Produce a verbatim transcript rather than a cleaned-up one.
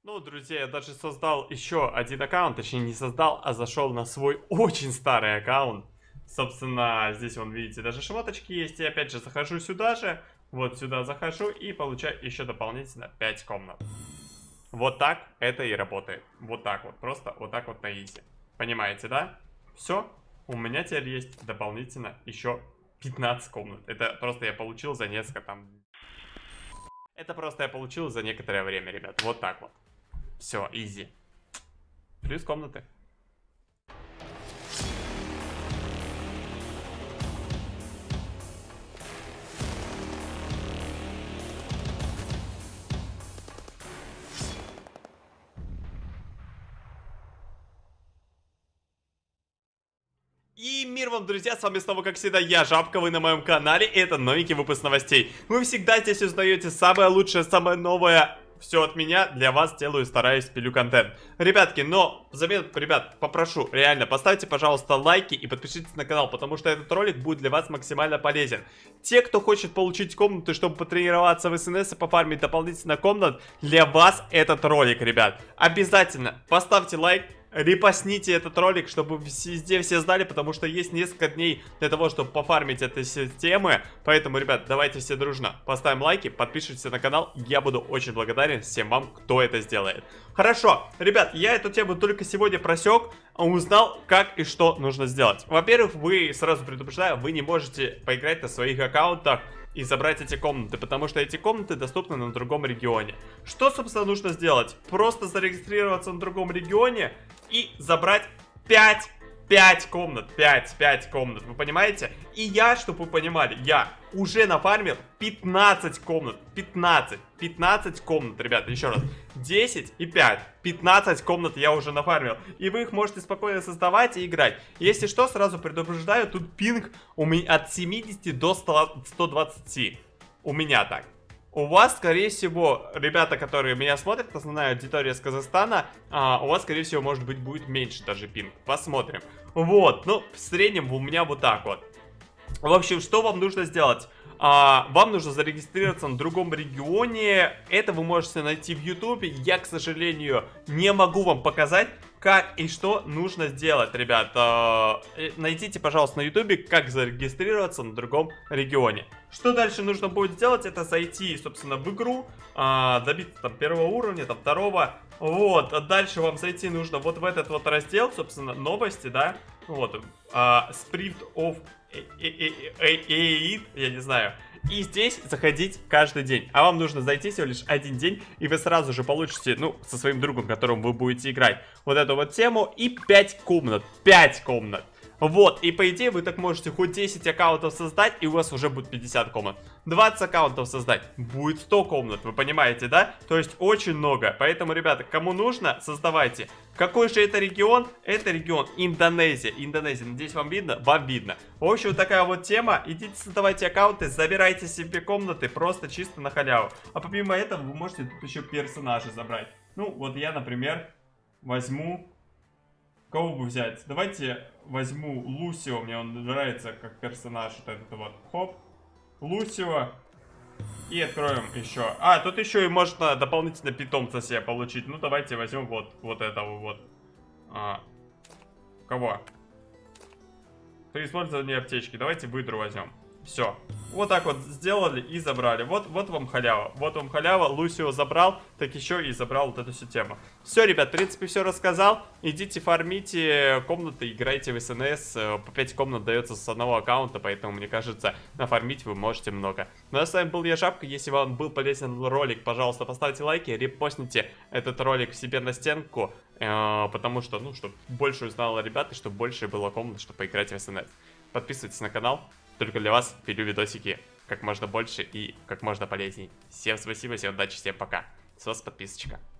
Ну, друзья, я даже создал еще один аккаунт, точнее не создал, а зашел на свой очень старый аккаунт. Собственно, здесь, вон, видите, даже шмоточки есть. И опять же, захожу сюда же, вот сюда захожу и получаю еще дополнительно пять комнат. Вот так это и работает. Вот так вот, просто вот так вот на изи. Понимаете, да? Все, у меня теперь есть дополнительно еще пятнадцать комнат. Это просто я получил за несколько там... Это просто я получил за некоторое время, ребят. Вот так вот. Все, изи. Плюс комнаты. И мир вам, друзья, с вами снова, как всегда, я, Жабка, вы на моем канале, и это новенький выпуск новостей. Вы всегда здесь узнаете самое лучшее, самое новое, все от меня, для вас делаю, стараюсь, пилю контент. Ребятки, но, взамен, ребят, попрошу, реально, поставьте, пожалуйста, лайки и подпишитесь на канал, потому что этот ролик будет для вас максимально полезен. Те, кто хочет получить комнаты, чтобы потренироваться в СНС и пофармить дополнительно комнат, для вас этот ролик, ребят. Обязательно поставьте лайк. Репостните этот ролик, чтобы везде все знали, потому что есть несколько дней для того, чтобы пофармить этой системы. Поэтому, ребят, давайте все дружно поставим лайки, подпишитесь на канал. Я буду очень благодарен всем вам, кто это сделает. Хорошо, ребят, я эту тему только сегодня просек, узнал, как и что нужно сделать. Во-первых, вы, сразу предупреждаю, вы не можете поиграть на своих аккаунтах и забрать эти комнаты, потому что эти комнаты доступны на другом регионе. Что, собственно, нужно сделать? Просто зарегистрироваться на другом регионе и забрать пять, пять комнат, пять, пять комнат, вы понимаете? И я, чтобы вы понимали, я уже нафармил пятнадцать комнат, пятнадцать, пятнадцать комнат, ребята, еще раз, десять и пять, пятнадцать комнат я уже нафармил, и вы их можете спокойно создавать и играть. Если что, сразу предупреждаю, тут пинг у меня от семидесяти до ста двадцати, у меня так. У вас, скорее всего, ребята, которые меня смотрят, основная аудитория с Казахстана, а, у вас, скорее всего, может быть, будет меньше даже пинг. Посмотрим. Вот, ну, в среднем у меня вот так вот. В общем, что вам нужно сделать? А, вам нужно зарегистрироваться на другом регионе. Это вы можете найти в ютубе. Я, к сожалению, не могу вам показать, как и что нужно сделать, ребят. А, найдите, пожалуйста, на ютубе, как зарегистрироваться на другом регионе. Что дальше нужно будет сделать? Это зайти, собственно, в игру, а, добиться там первого уровня, там второго. Вот, а дальше вам зайти нужно вот в этот вот раздел, собственно, новости, да. Вот, а, Sprint of eight, я не знаю. И здесь заходить каждый день. А вам нужно зайти всего лишь один день, и вы сразу же получите, ну, со своим другом, которым вы будете играть, вот эту вот тему, и пять комнат. пять комнат. Вот, и по идее вы так можете хоть десять аккаунтов создать, и у вас уже будет пятьдесят комнат. двадцать аккаунтов создать, будет сто комнат, вы понимаете, да? То есть очень много, поэтому, ребята, кому нужно, создавайте. Какой же это регион? Это регион Индонезия. Индонезия, надеюсь, вам видно? Вам видно. В общем, вот такая вот тема. Идите, создавайте аккаунты, забирайте себе комнаты, просто чисто на халяву. А помимо этого, вы можете тут еще персонажей забрать. Ну, вот я, например, возьму... Кого бы взять? Давайте возьму Лусио, мне он нравится как персонаж, вот этот вот, хоп, Лусио, и откроем еще. А, тут еще и можно дополнительно питомца себе получить, ну давайте возьмем вот, вот этого вот. А, кого? При использовании аптечки, давайте выдру возьмем. Все. Вот так вот сделали и забрали. Вот, вот вам халява. Вот вам халява. Лусио забрал, так еще и забрал вот эту всю тему. Все, ребят, в принципе, все рассказал. Идите фармите комнаты, играйте в СНС. По пять комнат дается с одного аккаунта, поэтому, мне кажется, нафармить вы можете много. Ну а с вами был я, Жабка. Если вам был полезен ролик, пожалуйста, поставьте лайки, репостните этот ролик себе на стенку. Э, потому что, ну, чтобы больше узнало ребят, и чтобы больше было комнат, чтобы поиграть в СНС. Подписывайтесь на канал. Только для вас пилю видосики как можно больше и как можно полезней. Всем спасибо, всем удачи, всем пока. С вас подписочка.